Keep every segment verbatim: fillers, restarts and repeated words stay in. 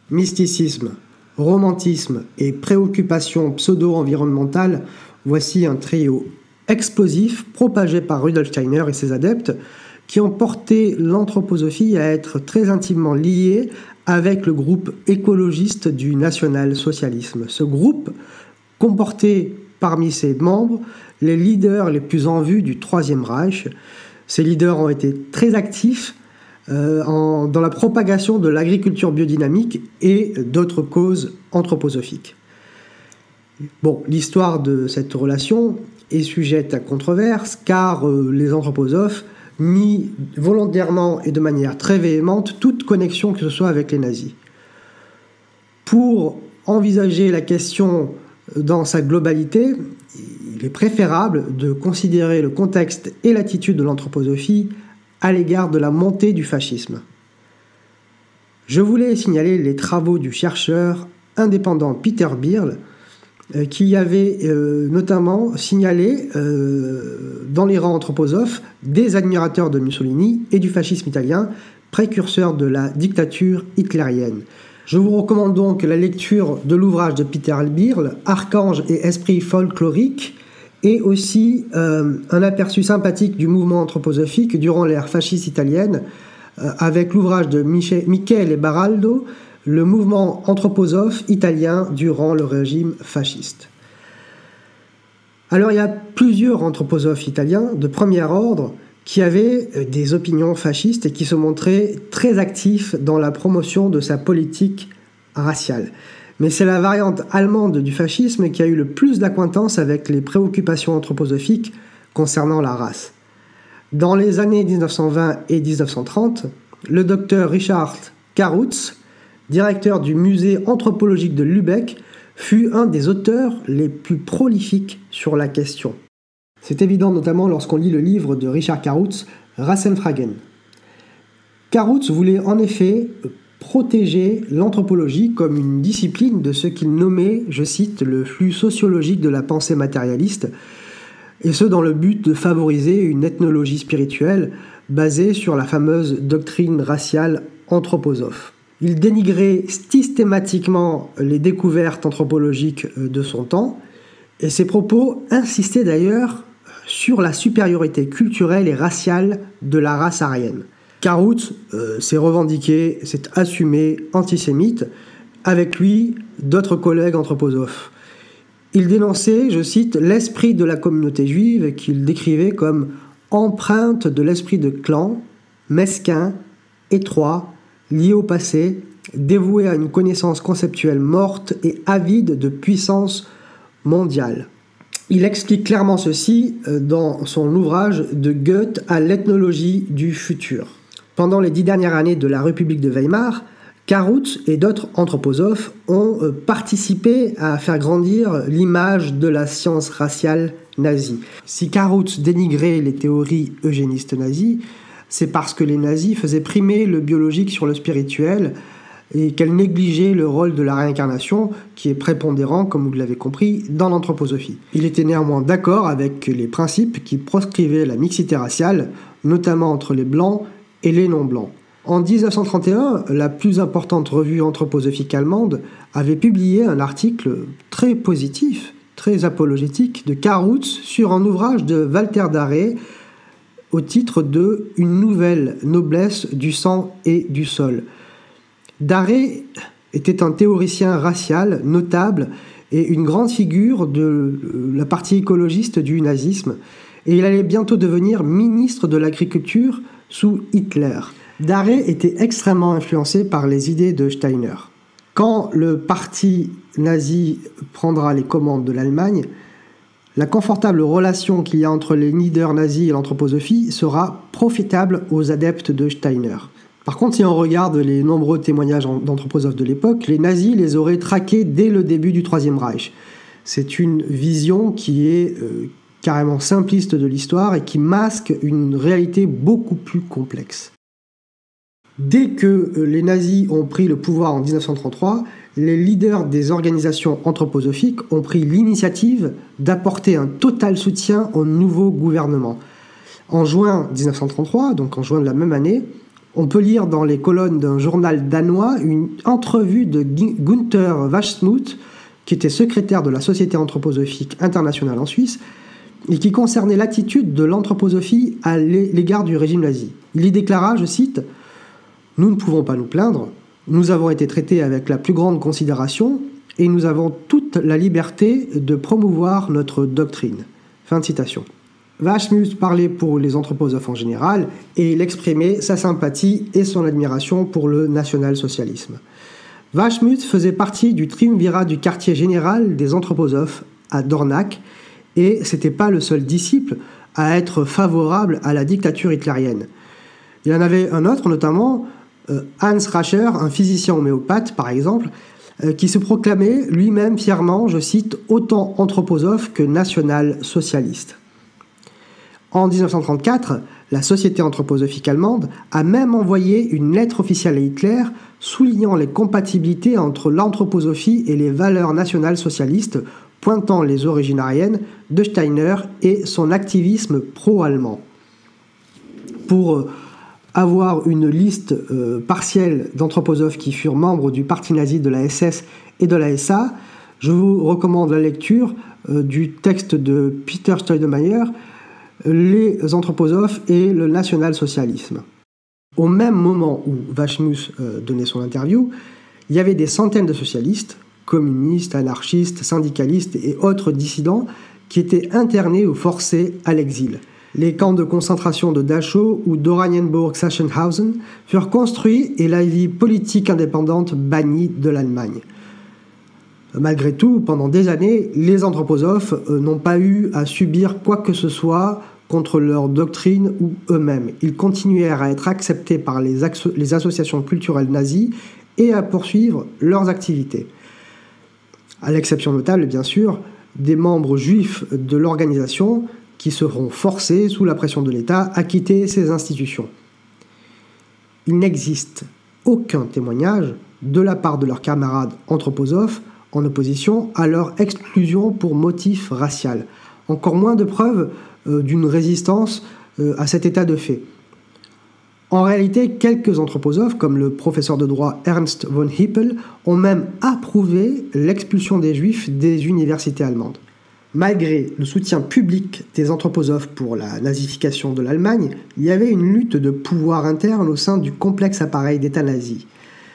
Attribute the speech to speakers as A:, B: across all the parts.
A: Mysticisme, romantisme et préoccupations pseudo-environnementales, voici un trio explosif propagé par Rudolf Steiner et ses adeptes qui ont porté l'anthroposophie à être très intimement liée avec le groupe écologiste du national-socialisme. Ce groupe comportait parmi ses membres les leaders les plus en vue du Troisième Reich. Ces leaders ont été très actifs euh, en, dans la propagation de l'agriculture biodynamique et d'autres causes anthroposophiques. Bon, l'histoire de cette relation est sujette à controverse car euh, les anthroposophes nient volontairement et de manière très véhémente toute connexion que ce soit avec les nazis. Pour envisager la question dans sa globalité, il est préférable de considérer le contexte et l'attitude de l'anthroposophie à l'égard de la montée du fascisme. Je voulais signaler les travaux du chercheur indépendant Peter Birl, euh, qui avait euh, notamment signalé euh, dans les rangs anthroposophes des admirateurs de Mussolini et du fascisme italien, précurseur de la dictature hitlérienne. Je vous recommande donc la lecture de l'ouvrage de Peter Birl, Archange et esprit folklorique, et aussi euh, un aperçu sympathique du mouvement anthroposophique durant l'ère fasciste italienne, euh, avec l'ouvrage de Michele, Michele Baraldo, le mouvement anthroposophe italien durant le régime fasciste. Alors il y a plusieurs anthroposophes italiens de premier ordre qui avaient des opinions fascistes et qui se montraient très actifs dans la promotion de sa politique raciale. Mais c'est la variante allemande du fascisme qui a eu le plus d'acquaintance avec les préoccupations anthroposophiques concernant la race. Dans les années dix-neuf cent vingt et dix-neuf cent trente, le docteur Richard Karoutz, directeur du musée anthropologique de Lübeck, fut un des auteurs les plus prolifiques sur la question. C'est évident notamment lorsqu'on lit le livre de Richard Karoutz, Rassenfragen. Karoutz voulait en effet protéger l'anthropologie comme une discipline de ce qu'il nommait, je cite, le flux sociologique de la pensée matérialiste, et ce dans le but de favoriser une ethnologie spirituelle basée sur la fameuse doctrine raciale anthroposophe. Il dénigrait systématiquement les découvertes anthropologiques de son temps, et ses propos insistaient d'ailleurs sur la supériorité culturelle et raciale de la race aryenne. Karoutz euh, s'est revendiqué, s'est assumé antisémite, avec lui d'autres collègues anthroposophes. Il dénonçait, je cite, l'esprit de la communauté juive qu'il décrivait comme empreinte de l'esprit de clan, mesquin, étroit, lié au passé, dévoué à une connaissance conceptuelle morte et avide de puissance mondiale. Il explique clairement ceci dans son ouvrage De Goethe à l'ethnologie du futur. Pendant les dix dernières années de la République de Weimar, Karoutz et d'autres anthroposophes ont participé à faire grandir l'image de la science raciale nazie. Si Karoutz dénigrait les théories eugénistes nazies, c'est parce que les nazis faisaient primer le biologique sur le spirituel et qu'elle négligeait le rôle de la réincarnation, qui est prépondérant, comme vous l'avez compris, dans l'anthroposophie. Il était néanmoins d'accord avec les principes qui proscrivaient la mixité raciale, notamment entre les blancs et les non-blancs. En dix-neuf cent trente et un, la plus importante revue anthroposophique allemande avait publié un article très positif, très apologétique de Karoutz sur un ouvrage de Walter Darré au titre de « Une nouvelle noblesse du sang et du sol ». Darré était un théoricien racial notable et une grande figure de la partie écologiste du nazisme, et il allait bientôt devenir ministre de l'Agriculture sous Hitler. Darré était extrêmement influencé par les idées de Steiner. Quand le parti nazi prendra les commandes de l'Allemagne, la confortable relation qu'il y a entre les leaders nazis et l'anthroposophie sera profitable aux adeptes de Steiner. Par contre, si on regarde les nombreux témoignages d'anthroposophes de l'époque, les nazis les auraient traqués dès le début du Troisième Reich. C'est une vision qui est euh, carrément simpliste de l'histoire et qui masque une réalité beaucoup plus complexe. Dès que les nazis ont pris le pouvoir en dix-neuf cent trente-trois, les leaders des organisations anthroposophiques ont pris l'initiative d'apporter un total soutien au nouveau gouvernement. En juin dix-neuf cent trente-trois, donc en juin de la même année, On peut lire dans les colonnes d'un journal danois une entrevue de Günther Wassmuth, qui était secrétaire de la Société anthroposophique internationale en Suisse, et qui concernait l'attitude de l'anthroposophie à l'égard du régime nazi. Il y déclara, je cite, « Nous ne pouvons pas nous plaindre, nous avons été traités avec la plus grande considération et nous avons toute la liberté de promouvoir notre doctrine. » Fin de citation. Wassmuth parlait pour les anthroposophes en général et il exprimait sa sympathie et son admiration pour le national-socialisme. Wassmuth faisait partie du triumvirat du quartier général des anthroposophes à Dornach et c'était pas le seul disciple à être favorable à la dictature hitlérienne. Il y en avait un autre, notamment euh, Hans Rascher, un physicien homéopathe par exemple, euh, qui se proclamait lui-même fièrement, je cite, « autant anthroposophe que national-socialiste ». En dix-neuf cent trente-quatre, la Société anthroposophique allemande a même envoyé une lettre officielle à Hitler soulignant les compatibilités entre l'anthroposophie et les valeurs nationales socialistes, pointant les origines aryennes de Steiner et son activisme pro-allemand. Pour euh, avoir une liste euh, partielle d'anthroposophes qui furent membres du parti nazi, de la S S et de la S A, je vous recommande la lecture euh, du texte de Peter Staudemeyer, Les anthroposophes et le national-socialisme. Au même moment où Wassmuth euh, donnait son interview, il y avait des centaines de socialistes, communistes, anarchistes, syndicalistes et autres dissidents qui étaient internés ou forcés à l'exil. Les camps de concentration de Dachau ou d'Oranienburg-Sachsenhausen furent construits et la vie politique indépendante bannie de l'Allemagne. Malgré tout, pendant des années, les anthroposophes euh, n'ont pas eu à subir quoi que ce soit contre leur doctrine ou eux-mêmes. Ils continuèrent à être acceptés par les, asso- les associations culturelles nazies et à poursuivre leurs activités. À l'exception notable, bien sûr, des membres juifs de l'organisation qui seront forcés, sous la pression de l'État, à quitter ces institutions. Il n'existe aucun témoignage de la part de leurs camarades anthroposophes en opposition à leur exclusion pour motif racial. Encore moins de preuves euh, d'une résistance euh, à cet état de fait. En réalité, quelques anthroposophes, comme le professeur de droit Ernst von Hippel, ont même approuvé l'expulsion des Juifs des universités allemandes. Malgré le soutien public des anthroposophes pour la nazification de l'Allemagne, il y avait une lutte de pouvoir interne au sein du complexe appareil d'État nazi.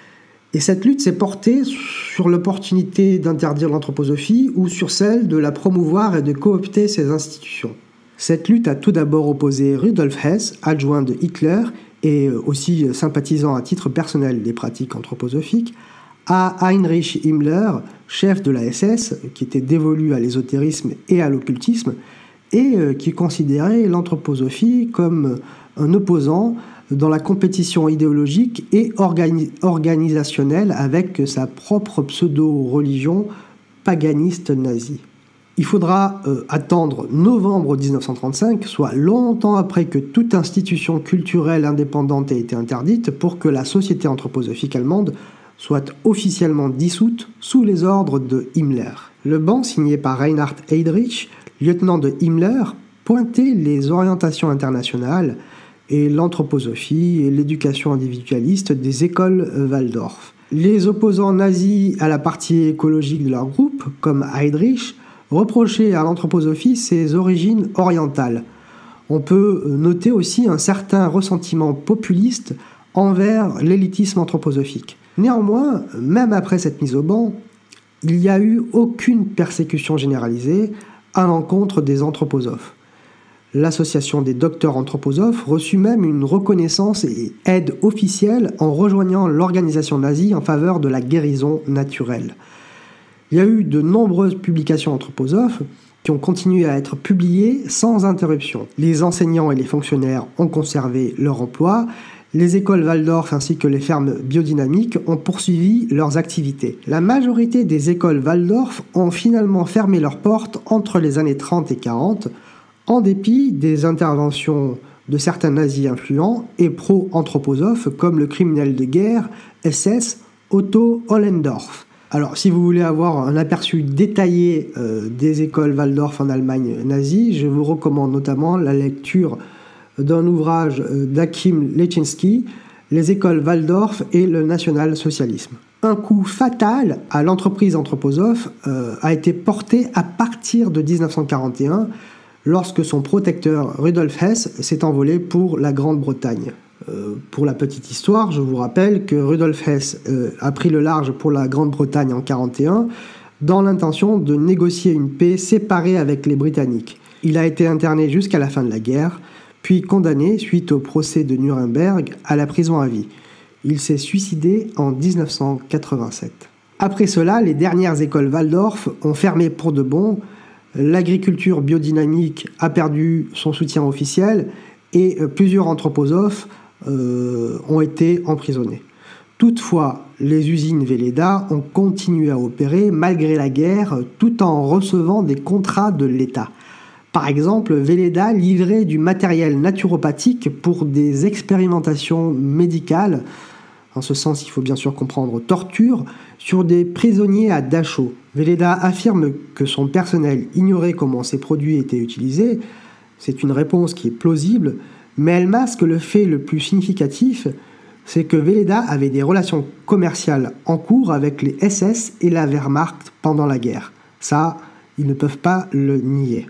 A: Et cette lutte s'est portée sur l'opportunité d'interdire l'anthroposophie ou sur celle de la promouvoir et de coopter ses institutions. Cette lutte a tout d'abord opposé Rudolf Hess, adjoint de Hitler et aussi sympathisant à titre personnel des pratiques anthroposophiques, à Heinrich Himmler, chef de la S S, qui était dévolu à l'ésotérisme et à l'occultisme, et qui considérait l'anthroposophie comme un opposant dans la compétition idéologique et organi- organisationnelle avec sa propre pseudo-religion paganiste nazie. Il faudra euh, attendre novembre dix-neuf cent trente-cinq, soit longtemps après que toute institution culturelle indépendante ait été interdite, pour que la Société anthroposophique allemande soit officiellement dissoute sous les ordres de Himmler. Le ban, signé par Reinhard Heydrich, lieutenant de Himmler, pointait les orientations internationales et l'anthroposophie et l'éducation individualiste des écoles Waldorf. Les opposants nazis à la partie écologique de leur groupe, comme Heydrich, reprochaient à l'anthroposophie ses origines orientales. On peut noter aussi un certain ressentiment populiste envers l'élitisme anthroposophique. Néanmoins, même après cette mise au ban, il n'y a eu aucune persécution généralisée à l'encontre des anthroposophes. L'association des docteurs anthroposophes reçut même une reconnaissance et aide officielle en rejoignant l'organisation nazie en faveur de la guérison naturelle. Il y a eu de nombreuses publications anthroposophes qui ont continué à être publiées sans interruption. Les enseignants et les fonctionnaires ont conservé leur emploi, les écoles Waldorf ainsi que les fermes biodynamiques ont poursuivi leurs activités. La majorité des écoles Waldorf ont finalement fermé leurs portes entre les années trente et quarante, en dépit des interventions de certains nazis influents et pro-anthroposophes comme le criminel de guerre S S Otto Ollendorf. Alors, si vous voulez avoir un aperçu détaillé euh, des écoles Waldorf en Allemagne nazie, je vous recommande notamment la lecture d'un ouvrage euh, d'Achim Leczinski, les écoles Waldorf et le national-socialisme. Un coup fatal à l'entreprise anthroposophe euh, a été porté à partir de dix-neuf cent quarante et un, lorsque son protecteur Rudolf Hess s'est envolé pour la Grande-Bretagne. Euh, pour la petite histoire, je vous rappelle que Rudolf Hess euh, a pris le large pour la Grande-Bretagne en quarante et un dans l'intention de négocier une paix séparée avec les Britanniques. Il a été interné jusqu'à la fin de la guerre, puis condamné, suite au procès de Nuremberg, à la prison à vie. Il s'est suicidé en dix-neuf cent quatre-vingt-sept. Après cela, les dernières écoles Waldorf ont fermé pour de bon, l'agriculture biodynamique a perdu son soutien officiel et plusieurs anthroposophes euh, ont été emprisonnés. Toutefois, les usines Velleda ont continué à opérer malgré la guerre tout en recevant des contrats de l'État. Par exemple, Velleda livrait du matériel naturopathique pour des expérimentations médicales, en ce sens il faut bien sûr comprendre torture, sur des prisonniers à Dachau. Velleda affirme que son personnel ignorait comment ces produits étaient utilisés. C'est une réponse qui est plausible, mais elle masque le fait le plus significatif, c'est que Velleda avait des relations commerciales en cours avec les S S et la Wehrmacht pendant la guerre. Ça, ils ne peuvent pas le nier.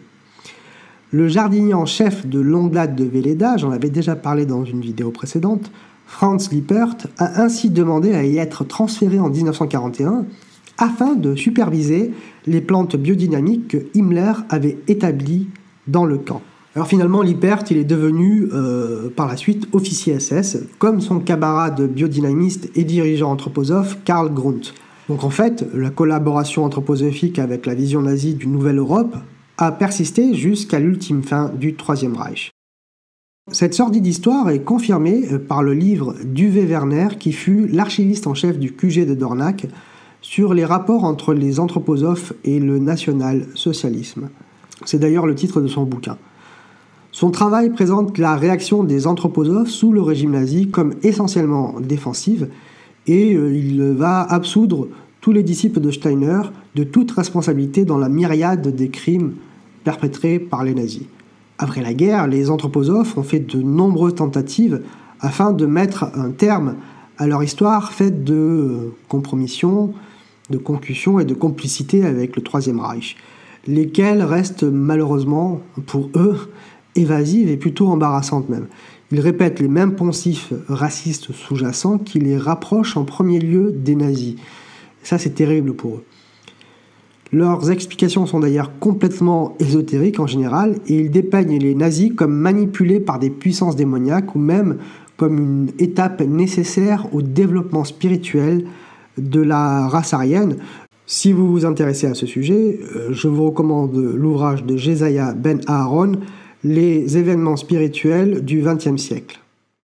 A: Le jardinier en chef de longue date de Velleda, j'en avais déjà parlé dans une vidéo précédente, Franz Lippert, a ainsi demandé à y être transféré en dix-neuf cent quarante et un afin de superviser les plantes biodynamiques que Himmler avait établies dans le camp. Alors finalement, Lippert, il est devenu euh, par la suite officier S S, comme son camarade biodynamiste et dirigeant anthroposophe Karl Grunt. Donc en fait, la collaboration anthroposophique avec la vision nazie d'une nouvelle Europe a persisté jusqu'à l'ultime fin du Troisième Reich. Cette sordide histoire est confirmée par le livre d'Uwe Werner, qui fut l'archiviste en chef du Q G de Dornach, sur les rapports entre les anthroposophes et le national-socialisme. C'est d'ailleurs le titre de son bouquin. Son travail présente la réaction des anthroposophes sous le régime nazi comme essentiellement défensive, et il va absoudre tous les disciples de Steiner de toute responsabilité dans la myriade des crimes perpétrés par les nazis. Après la guerre, les anthroposophes ont fait de nombreuses tentatives afin de mettre un terme à leur histoire faite de compromission, de concussion et de complicité avec le Troisième Reich, lesquelles restent malheureusement, pour eux, évasives et plutôt embarrassantes même. Ils répètent les mêmes poncifs racistes sous-jacents qui les rapprochent en premier lieu des nazis. Ça, c'est terrible pour eux. Leurs explications sont d'ailleurs complètement ésotériques en général, et ils dépeignent les nazis comme manipulés par des puissances démoniaques ou même comme une étape nécessaire au développement spirituel de la race aryenne. Si vous vous intéressez à ce sujet, je vous recommande l'ouvrage de Jesiah Ben Aaron, Les événements spirituels du vingtième siècle.